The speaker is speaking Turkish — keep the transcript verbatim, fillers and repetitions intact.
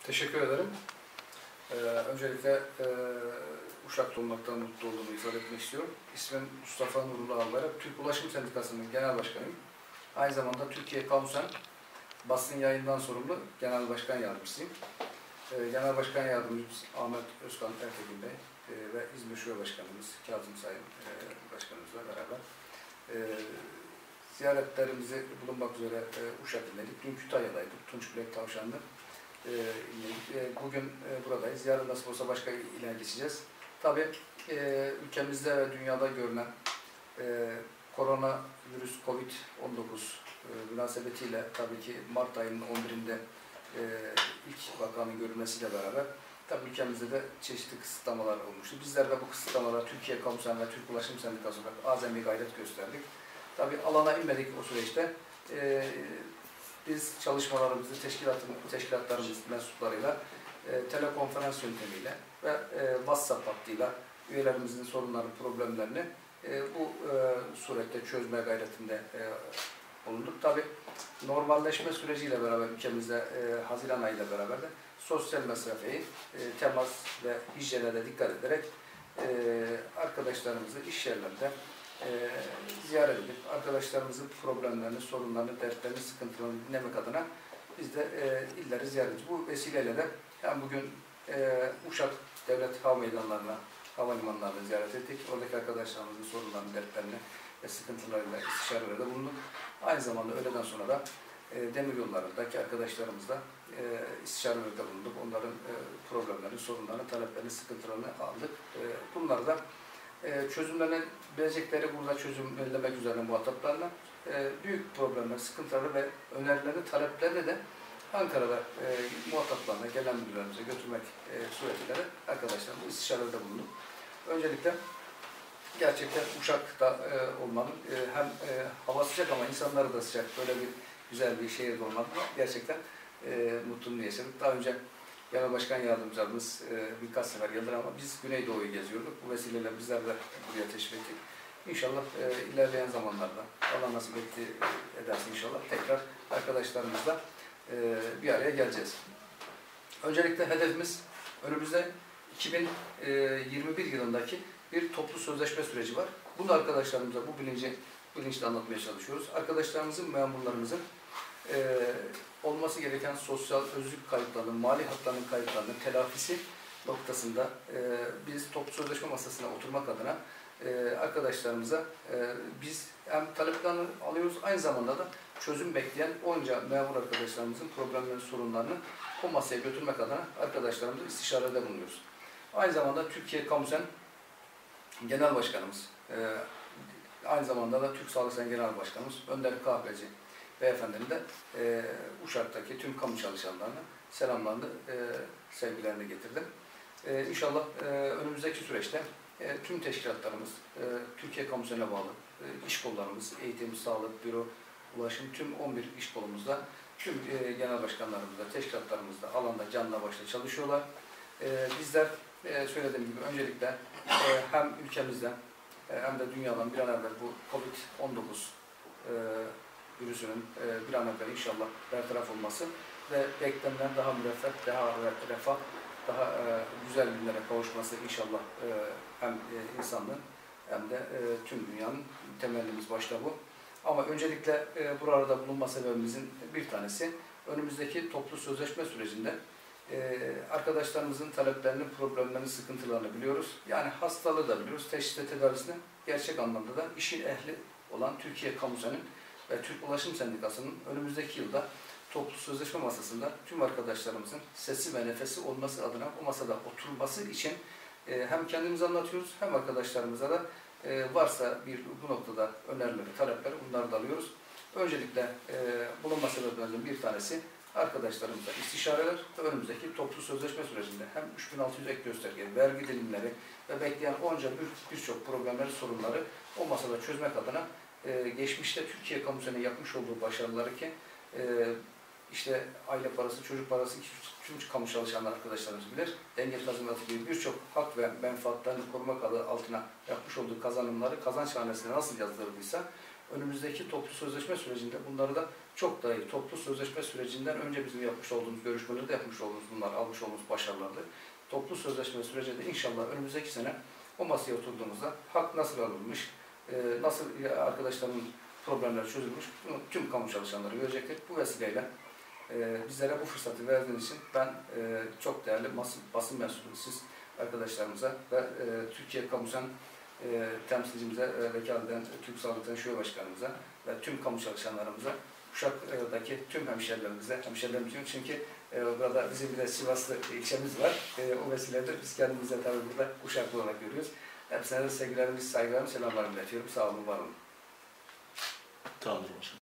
Teşekkür ederim. Ee, öncelikle e, Uşak'ta olmaktan mutlu olduğumu ifade etmek istiyorum. İsmim Mustafa Nurullah Albayrak, Türk Ulaşım Sendikası'nın genel başkanıyım. Aynı zamanda Türkiye Kamusen basın yayından sorumlu genel başkan yardımcısıyım. Ee, genel başkan yardımcımız Ahmet Özkan Ertekin Bey e, ve İzmir Şube Başkanımız Kazım Sayın e, Başkanımızla beraber e, ziyaretlerimizi bulunmak üzere e, Uşak dinledik. Dün Kütahya'daydık, Tunç Bilek Tavşan'da. Bugün buradayız. Yarın nasıl olsa başka iline geçeceğiz. Tabii ülkemizde ve dünyada görülen koronavirüs kovid on dokuz münasebetiyle tabii ki Mart ayının on birinde ilk vakanın görülmesiyle beraber tabii ülkemizde de çeşitli kısıtlamalar olmuştu. Bizler de bu kısıtlamalara Türkiye Kamusen ve Türk Ulaşım Sendikası olarak azami gayret gösterdik. Tabii alana inmedik o süreçte. Biz çalışmalarımızı teşkilatın, teşkilatlarımız mensuplarıyla e, telekonferans yöntemiyle ve e, WhatsApp hattıyla üyelerimizin sorunlarını, problemlerini e, bu e, surette çözme gayretinde e, bulunduk. Tabii normalleşme süreciyle beraber ülkemizde e, Haziran ayıyla beraber de sosyal mesafeyi, e, temas ve hijyene de dikkat ederek e, arkadaşlarımızı iş yerlerinde E, ziyaret edip arkadaşlarımızın problemlerini, sorunlarını, dertlerini, sıkıntılarını dinlemek adına biz de e, illeri ziyaret ediyoruz. Bu vesileyle de hem bugün e, Uşak Devlet Hava Meydanlarına, havalimanlarını ziyaret ettik. Oradaki arkadaşlarımızın sorunlarını, dertlerini ve sıkıntılarıyla istişarelerde bulunduk. Aynı zamanda öğleden sonra da e, demiryollarındaki arkadaşlarımızla e, istişarelerde bulunduk. Onların e, problemlerini, sorunlarını, taleplerini, sıkıntılarını aldık. E, bunları da Ee, çözümlenebilecekleri burada çözümlemek üzere muhataplarla e, büyük problemler, sıkıntıları ve önerileri, taleplerini de Ankara'da e, muhataplarına, gelen müdürlerimize götürmek e, suretiyle arkadaşlarımız istişarede bulunduk. Öncelikle gerçekten Uşak'ta e, olmanın e, hem e, hava sıcak ama insanları da sıcak, böyle bir güzel bir şehirde olmanın gerçekten e, mutluluğunu yaşadık. Daha önce Genel Başkan Yardımcımız e, birkaç sefer geldi ama biz Güneydoğu'yu geziyorduk. Bu vesileyle bizler de buraya teşrif ettik. İnşallah e, ilerleyen zamanlarda Allah nasip etti, ederse inşallah tekrar arkadaşlarımızla e, bir araya geleceğiz. Öncelikle hedefimiz önümüzde iki bin yirmi bir yılındaki bir toplu sözleşme süreci var. Bunu arkadaşlarımıza bu bilinci bilinçle anlatmaya çalışıyoruz. Arkadaşlarımızın, memurlarımızın e, olması gereken sosyal özlük kayıplarının, mali haklarının kayıplarının telafisi noktasında e, biz toplu sözleşme masasına oturmak adına e, arkadaşlarımıza e, biz hem taleplerini alıyoruz, aynı zamanda da çözüm bekleyen onca memur arkadaşlarımızın problemlerini, sorunlarını o masaya götürmek adına arkadaşlarımızla istişarede bulunuyoruz. Aynı zamanda Türkiye Kamusen Genel Başkanımız, e, aynı zamanda da Türk Sağlık Sen Genel Başkanımız Önder Kahveci Beyefendinin de e, Uşak'taki tüm kamu çalışanlarına selamlarını, e, sevgilerini getirdim. E, İnşallah e, önümüzdeki süreçte e, tüm teşkilatlarımız, e, Türkiye Kamusen'e bağlı e, iş kollarımız, eğitim, sağlık, büro, ulaşım, tüm on bir iş kolumuzda, tüm e, genel başkanlarımızda, teşkilatlarımızda alanda canla başla çalışıyorlar. E, bizler e, söylediğim gibi öncelikle e, hem ülkemizden e, hem de dünyadan bir an evvel bu kovid on dokuz e, virüsünün e, bir an evvel inşallah bertaraf olması ve beklenilen daha müreffeh, daha refah, daha e, güzel günlere kavuşması inşallah e, hem e, insanlığın hem de e, tüm dünyanın temennimiz başta bu. Ama öncelikle e, burada bulunma sebebimizin bir tanesi önümüzdeki toplu sözleşme sürecinde e, arkadaşlarımızın taleplerini, problemlerini, sıkıntılarını biliyoruz. Yani hastalığı da biliyoruz, teşhis ve tedavisini gerçek anlamda da işin ehli olan Türkiye Kamusen'in ve Türk Ulaşım Sendikası'nın önümüzdeki yılda toplu sözleşme masasında tüm arkadaşlarımızın sesi ve nefesi olması adına o masada oturması için e, hem kendimiz anlatıyoruz hem arkadaşlarımıza da e, varsa bir bu noktada önerileri, talepleri bunları da alıyoruz. Öncelikle e, bulunma sebeplerinden bir tanesi arkadaşlarımızla istişareler ve önümüzdeki toplu sözleşme sürecinde hem üç bin altı yüz ek gösterge, vergi dilimleri ve bekleyen onca birçok bir problemleri, sorunları o masada çözmek adına Ee, geçmişte Türkiye Kamusen'e yapmış olduğu başarıları ki e, işte aile parası, çocuk parası, tüm kamu çalışanlar arkadaşlarımız bilir. Denge tazminatı gibi birçok hak ve menfaatlerini korumak adı altına yapmış olduğu kazanımları kazanç hanesine nasıl yazdırıldıysa önümüzdeki toplu sözleşme sürecinde bunları da çok daha iyi. Toplu sözleşme sürecinden önce bizim yapmış olduğumuz, görüşmelerde yapmış olduğumuz bunlar, almış olduğumuz başarılardı. Toplu sözleşme sürecinde inşallah önümüzdeki sene o masaya oturduğumuzda hak nasıl alınmış, nasıl arkadaşların problemleri çözülmüş, tüm kamu çalışanları görecektir. Bu vesileyle bizlere bu fırsatı verdiğiniz için ben çok değerli basın, basın mensubu siz arkadaşlarımıza ve Türkiye Kamusen temsilcimize, vekaleten Türk Sağlık'tan Şube Başkanımıza ve tüm kamu çalışanlarımıza, Uşak'taki tüm hemşehrilerimize, hemşehrilerimizin çünkü burada bizim bir de Sivaslı ilçemiz var. O vesileyle biz kendimize tabii burada Uşaklı olarak görüyoruz. Hepsine de sevgilerimiz, saygılarımı, selamlarımı iletiyorum. Sağ olun, var olun. Tamamdır başkanım.